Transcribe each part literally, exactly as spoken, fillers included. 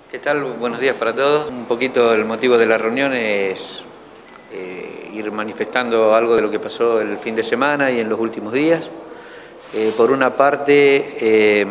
¿Qué tal? Buenos días para todos. Un poquito el motivo de la reunión es eh, ir manifestando algo de lo que pasó el fin de semana y en los últimos días. Eh, por una parte, eh,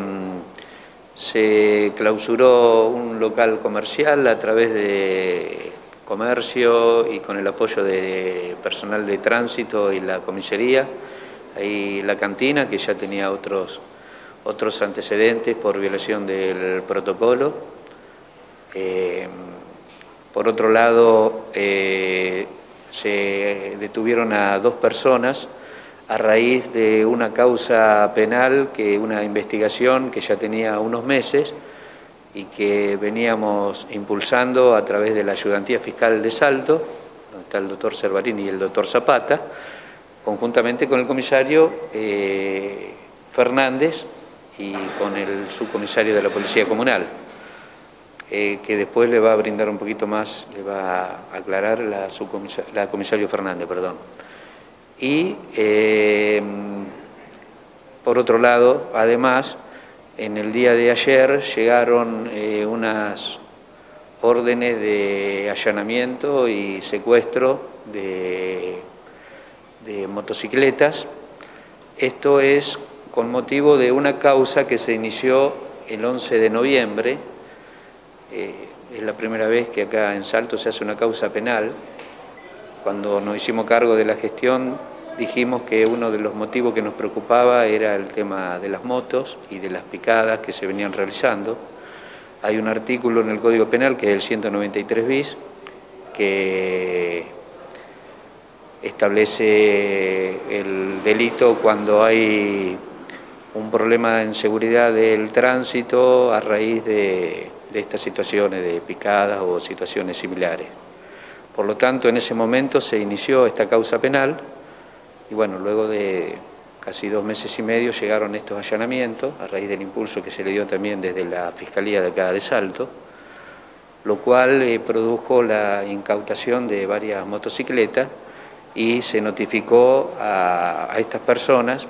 se clausuró un local comercial a través de comercio y con el apoyo de personal de tránsito y la comisaría. Ahí la cantina, que ya tenía otros, otros antecedentes por violación del protocolo. Eh, por otro lado, eh, se detuvieron a dos personas a raíz de una causa penal, que una investigación que ya tenía unos meses y que veníamos impulsando a través de la Ayudantía Fiscal de Salto, donde está el doctor Cervarini y el doctor Zapata, conjuntamente con el comisario eh, Fernández y con el subcomisario de la Policía Comunal. Eh, que después le va a brindar un poquito más, le va a aclarar la, subcomisario, la comisario Fernández, perdón. Y, eh, por otro lado, además, en el día de ayer llegaron eh, unas órdenes de allanamiento y secuestro de, de motocicletas. Esto es con motivo de una causa que se inició el once de noviembre, Eh, es la primera vez que acá en Salto se hace una causa penal. Cuando nos hicimos cargo de la gestión, dijimos que uno de los motivos que nos preocupaba era el tema de las motos y de las picadas que se venían realizando. Hay un artículo en el Código Penal, que es el ciento noventa y tres bis, que establece el delito cuando hay un problema en seguridad del tránsito a raíz de de estas situaciones de picadas o situaciones similares. Por lo tanto, en ese momento se inició esta causa penal y bueno, luego de casi dos meses y medio llegaron estos allanamientos a raíz del impulso que se le dio también desde la Fiscalía de acá de Salto, lo cual eh, produjo la incautación de varias motocicletas y se notificó a, a estas personas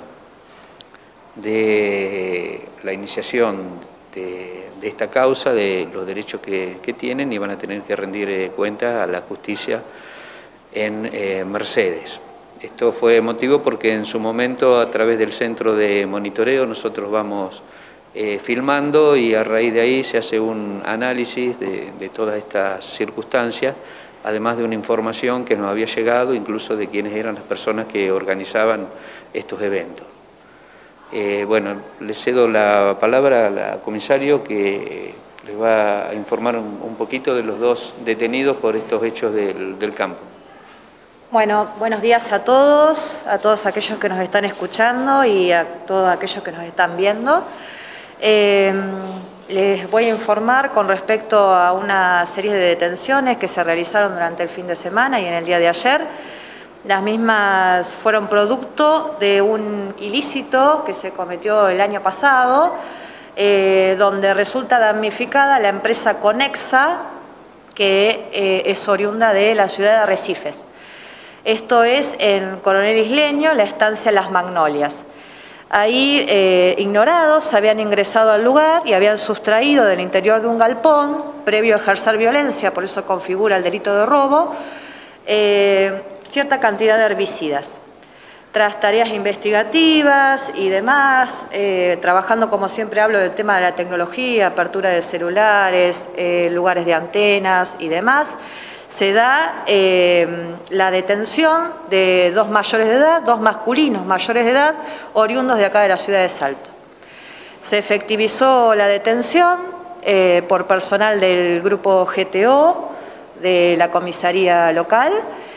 de la iniciación de, de esta causa, de los derechos que, que tienen, y van a tener que rendir eh, cuentas a la justicia en eh, Mercedes. Esto fue motivo porque en su momento, a través del centro de monitoreo, nosotros vamos eh, filmando y a raíz de ahí se hace un análisis de, de todas estas circunstancias, además de una información que nos había llegado incluso de quiénes eran las personas que organizaban estos eventos. Eh, bueno, le cedo la palabra al comisario, que les va a informar un, un poquito de los dos detenidos por estos hechos del, del campo. Bueno, buenos días a todos, a todos aquellos que nos están escuchando y a todos aquellos que nos están viendo. Eh, les voy a informar con respecto a una serie de detenciones que se realizaron durante el fin de semana y en el día de ayer. Las mismas fueron producto de un ilícito que se cometió el año pasado, eh, donde resulta damnificada la empresa Conexa, que eh, es oriunda de la ciudad de Arrecifes. Esto es en Coronel Isleño, la estancia Las Magnolias. Ahí, eh, ignorados, habían ingresado al lugar y habían sustraído del interior de un galpón, previo a ejercer violencia, por eso configura el delito de robo, eh, cierta cantidad de herbicidas. Tras tareas investigativas y demás, eh, trabajando, como siempre hablo, del tema de la tecnología, apertura de celulares, eh, lugares de antenas y demás, se da eh, la detención de dos mayores de edad, dos masculinos mayores de edad, oriundos de acá de la ciudad de Salto. Se efectivizó la detención eh, por personal del grupo G T O, de la comisaría local,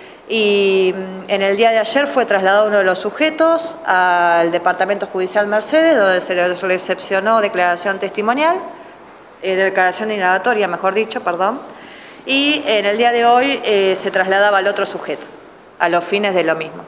y en el día de ayer fue trasladado uno de los sujetos al Departamento Judicial Mercedes, donde se le recepcionó declaración testimonial, eh, declaración indagatoria, mejor dicho, perdón, y en el día de hoy eh, se trasladaba al otro sujeto, a los fines de lo mismo.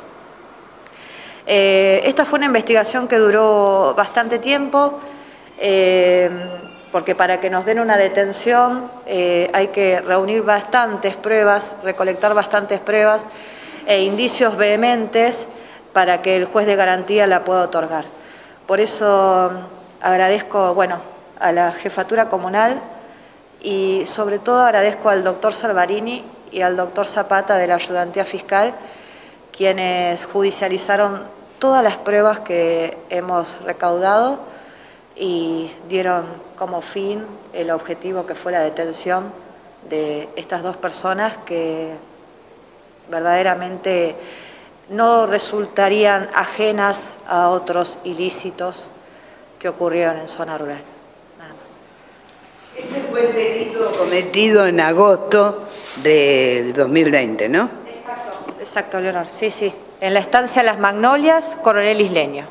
Eh, esta fue una investigación que duró bastante tiempo, eh, porque para que nos den una detención eh, hay que reunir bastantes pruebas, recolectar bastantes pruebas e indicios vehementes para que el juez de garantía la pueda otorgar. Por eso agradezco, bueno, a la jefatura comunal y sobre todo agradezco al doctor Salvarini y al doctor Zapata de la Ayudantía Fiscal, quienes judicializaron todas las pruebas que hemos recaudado y dieron como fin el objetivo que fue la detención de estas dos personas que verdaderamente no resultarían ajenas a otros ilícitos que ocurrieron en zona rural. Nada más. Este fue el delito cometido en agosto del dos mil veinte, ¿no? Exacto, exacto, Leonor. Sí, sí. En la estancia Las Magnolias, Coronel Isleño.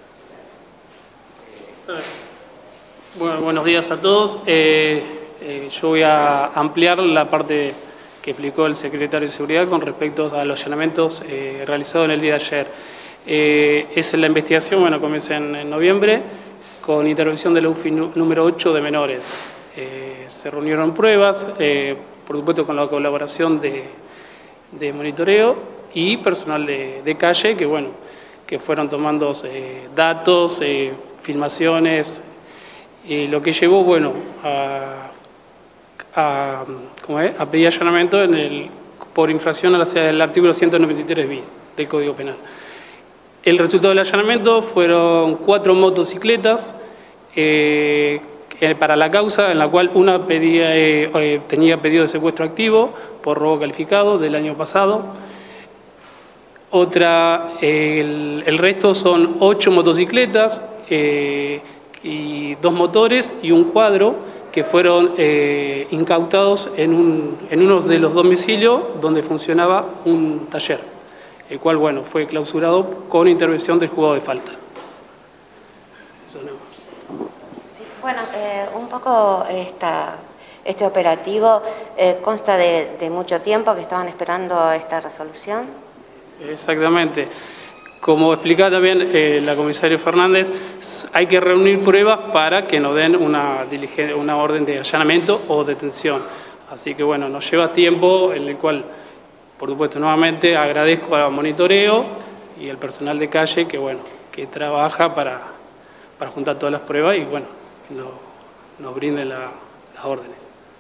Bueno, buenos días a todos. Eh, eh, yo voy a ampliar la parte que explicó el secretario de Seguridad con respecto a los allanamientos eh, realizados en el día de ayer. Eh, es la investigación, bueno, comienza en, en noviembre, con intervención de la U F I número ocho de menores. Eh, se reunieron pruebas, eh, por supuesto con la colaboración de, de monitoreo y personal de, de calle, que bueno, que fueron tomando eh, datos, eh, filmaciones, eh, lo que llevó, bueno, a... A, ¿cómo es? a pedir allanamiento en el, por infracción al artículo ciento noventa y tres bis del Código Penal. El resultado del allanamiento fueron cuatro motocicletas eh, para la causa, en la cual una pedía, eh, eh, tenía pedido de secuestro activo por robo calificado del año pasado. Otra, eh, el, el resto son ocho motocicletas eh, y dos motores y un cuadro que fueron eh, incautados en, un, en uno de los domicilios donde funcionaba un taller, el cual, bueno, fue clausurado con intervención del juzgado de falta. Eso no. Sí, bueno, eh, un poco esta, este operativo eh, consta de, de mucho tiempo que estaban esperando esta resolución. Exactamente. Como explicaba también eh, la comisaria Fernández, hay que reunir pruebas para que nos den una, una orden de allanamiento o detención. Así que bueno, nos lleva tiempo en el cual, por supuesto, nuevamente agradezco al monitoreo y al personal de calle que bueno, que trabaja para, para juntar todas las pruebas y bueno, nos, nos brinden la, las órdenes.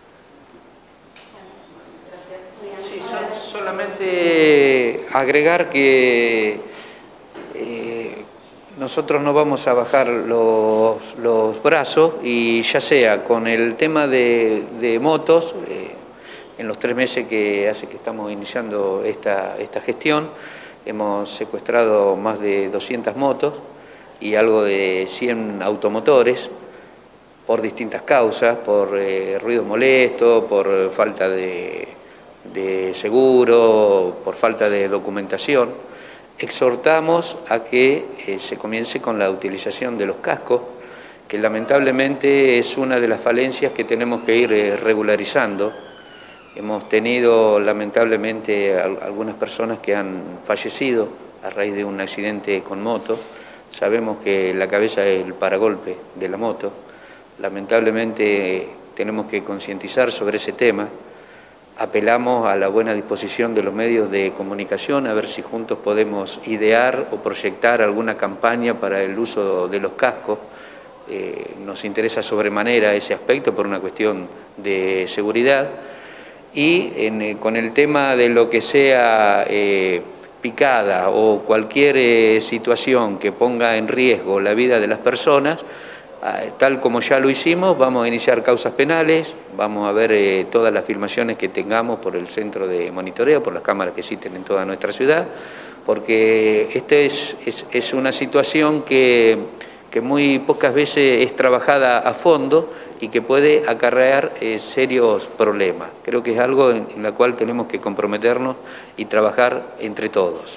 Sí, so, solamente agregar que Eh, nosotros no vamos a bajar los, los brazos y ya sea con el tema de, de motos, eh, en los tres meses que hace que estamos iniciando esta, esta gestión, hemos secuestrado más de doscientas motos y algo de cien automotores por distintas causas, por eh, ruidos molestos, por falta de, de seguro, por falta de documentación. Exhortamos a que eh, se comience con la utilización de los cascos, que lamentablemente es una de las falencias que tenemos que ir eh, regularizando. Hemos tenido lamentablemente algunas personas que han fallecido a raíz de un accidente con moto. Sabemos que la cabeza es el paragolpe de la moto. Lamentablemente eh, tenemos que concientizar sobre ese tema. Apelamos a la buena disposición de los medios de comunicación, a ver si juntos podemos idear o proyectar alguna campaña para el uso de los cascos. Eh, nos interesa sobremanera ese aspecto por una cuestión de seguridad. Y en, eh, con el tema de lo que sea eh, picada o cualquier eh, situación que ponga en riesgo la vida de las personas, tal como ya lo hicimos, vamos a iniciar causas penales, vamos a ver eh, todas las filmaciones que tengamos por el centro de monitoreo, por las cámaras que existen en toda nuestra ciudad, porque esta es, es, es una situación que, que muy pocas veces es trabajada a fondo y que puede acarrear eh, serios problemas. Creo que es algo en, en la cual tenemos que comprometernos y trabajar entre todos.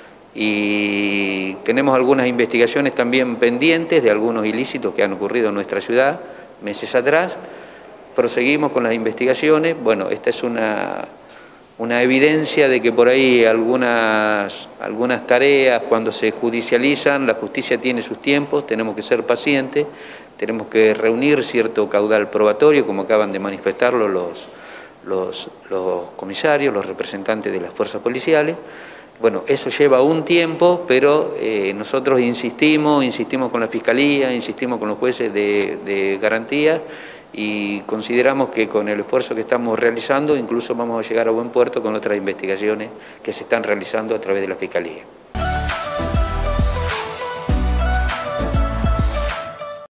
Y tenemos algunas investigaciones también pendientes de algunos ilícitos que han ocurrido en nuestra ciudad meses atrás. Proseguimos con las investigaciones. Bueno, esta es una, una evidencia de que por ahí algunas, algunas tareas, cuando se judicializan, la justicia tiene sus tiempos, tenemos que ser pacientes, tenemos que reunir cierto caudal probatorio, como acaban de manifestarlo los, los, los comisarios, los representantes de las fuerzas policiales. Bueno, eso lleva un tiempo, pero eh, nosotros insistimos, insistimos con la Fiscalía, insistimos con los jueces de, de garantía y consideramos que con el esfuerzo que estamos realizando incluso vamos a llegar a buen puerto con otras investigaciones que se están realizando a través de la Fiscalía.